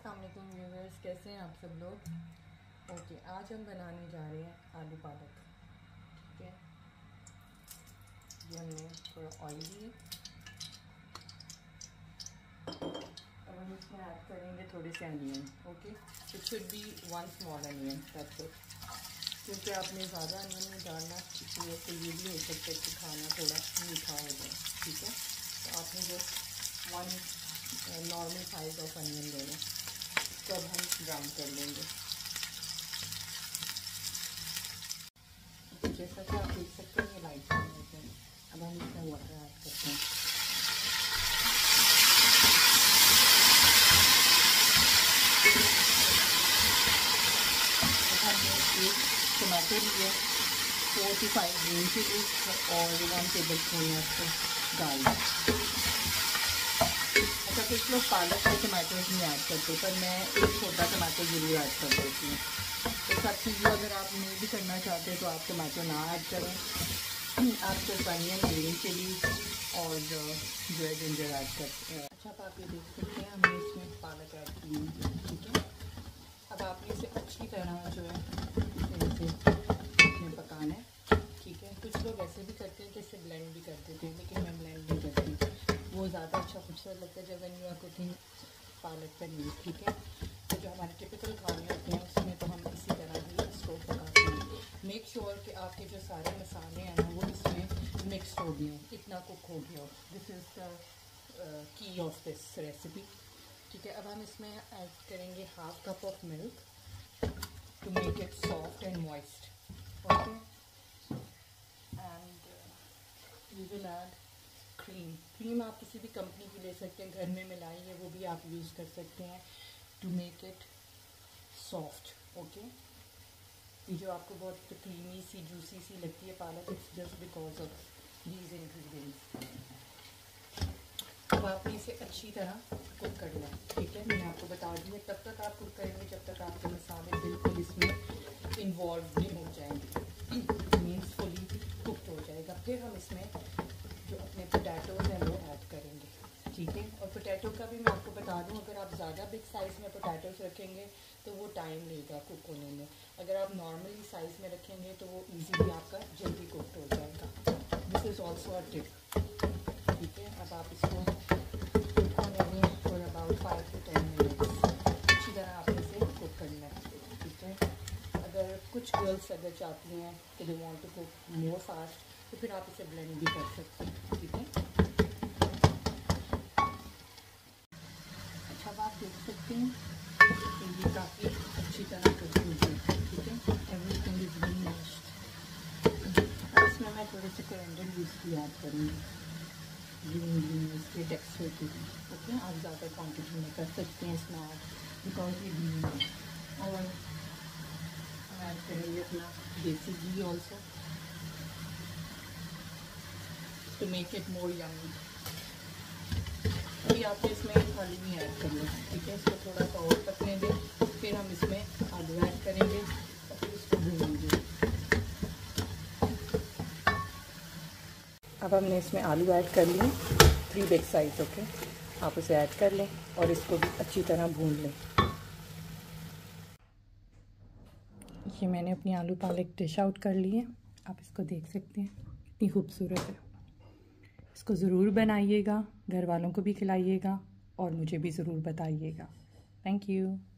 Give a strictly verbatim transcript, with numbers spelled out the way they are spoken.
अस्सलाम वालेकुम व्यूअर्स, कैसे हैं आप सब लोग। ओके, आज हम बनाने जा रहे हैं आलू पालक। ठीक है, ये हमने थोड़ा ऑयल लिए। अब हम इसमें ऐड करेंगे थोड़े से onion. Okay, it should be one small onion, that's it. क्योंकि आपने ज़्यादा अनियन नहीं डालना, इसलिए तो ये भी हो सकता है कि खाना थोड़ा मीठा हो जाए। ठीक है, तो आपने जो one normal size of onion लेना, तो अब हम ब्राउन कर लेंगे। जैसा कि आप देख सकते हैं ये लाइट ब्राउन होते हैं। अब हम इसमें वाटर ऐड करते हैं। हमने एक टमाटो लिए, four to five green chillies और वन टेबल स्पून आपको डाल दें। अच्छा, कुछ लोग पालक के टमाटोज नहीं ऐड करते, पर मैं एक छोटा टमाटो ज़रूर ऐड कर देती हूँ। तो सब चीज़ों अगर आप नहीं भी करना चाहते तो आप टमाटो ना ऐड करें। आप सिर्फ अनियन, ग्रीन चिली और जो है जिंजर ऐड करते हैं। अच्छा, आप ये देख सकते हैं हमने इसमें पालक ऐड की है। ठीक है, अब आपने इसे अच्छी तरह जो है इसे इसमें पकाना है। ठीक है, कुछ लोग ऐसे भी करते हैं कि इसे ब्लेंड भी कर देते हैं, लेकिन मैं ब्लेंड नहीं करती। वो ज़्यादा अच्छा खूबसूरत लगता है जब you are cooking palak paneer. ठीक है, तो जो हमारे टिपिकल खाने होते हैं उसमें तो हम इसी तरह ही इसको पकाते हैं। मेक श्योर कि आपके जो सारे मसाले हैं ना वो इसमें मिक्स हो गए हैं, इतना कुक हो गया हो। This is the key of this recipe. ठीक है, अब हम इसमें ऐड करेंगे half cup of milk to make it soft and moist. Okay, and we will add cream. Cream आप किसी भी कंपनी की ले सकते हैं, घर में मिलाई है वो भी आप यूज़ कर सकते हैं to make it soft. Okay, ये जो आपको बहुत क्रीमी सी जूसी सी लगती है पालक, it's just because of these ingredients. अब आपने इसे अच्छी तरह कुक करना है। ठीक है, मैंने आपको बता दिया तब तक आप कुक करेंगे जब तक आपके मसाले बिल्कुल इसमें इन्वॉल्व नहीं हो जाएंगे, मीन्स फुली कुकड हो जाएगा। फिर हम इसमें जो अपने पोटैटोज़ हैं वो ऐड करेंगे। ठीक है, और पोटैटो का भी मैं आपको बता दूं, अगर आप ज़्यादा बिग साइज़ में पोटैटोज़ रखेंगे तो वो टाइम लेगा कुक होने में। अगर आप नॉर्मली साइज़ में रखेंगे तो वो इजीली आपका जल्दी कुक हो जाएगा। This is also a tip. ठीक है, अब आप इसको कुक होने दें for about five to ten minutes. अच्छी तरह आप इसे कुक करना है। ठीक है, अगर कुछ गर्ल्स अगर चाहती हैं कि they want to cook more fast तो फिर आप इसे ब्लेंड भी कर सकते हैं। ठीक है, अच्छा, अब आप देख सकते हैं कि ये काफ़ी अच्छी तरह कुक हो गई। ठीक है, एवरीथिंग इज वेरी मैश्ड। इसमें मैं थोड़े से कोरिएंडर लीव्स भी ऐड करूँगी, ग्रीन ग्रीन इसके टेक्सचर के लिए। ओके, आप ज़्यादा क्वांटिटी में कर सकते हैं इसमें ऐड, बिकॉज ये ग्रीन है। और हम ऐड करेंगे अपना देसी घी also to make it more yummy. अभी आपको इसमें आलू भी ऐड करना है। ठीक है, इसको थोड़ा सा और पकने दें, फिर हम इसमें आलू ऐड करेंगे और फिर इसको भूनेंगे। अब हमने इसमें आलू ऐड कर लिए, थ्री बिग साइज। ओके, आप उसे ऐड कर लें और इसको भी अच्छी तरह भून लें। ये मैंने अपनी आलू पालक डिश आउट कर ली है, आप इसको देख सकते हैं, कितनी खूबसूरत है। इसको ज़रूर बनाइएगा, घर वालों को भी खिलाइएगा और मुझे भी ज़रूर बताइएगा। Thank you.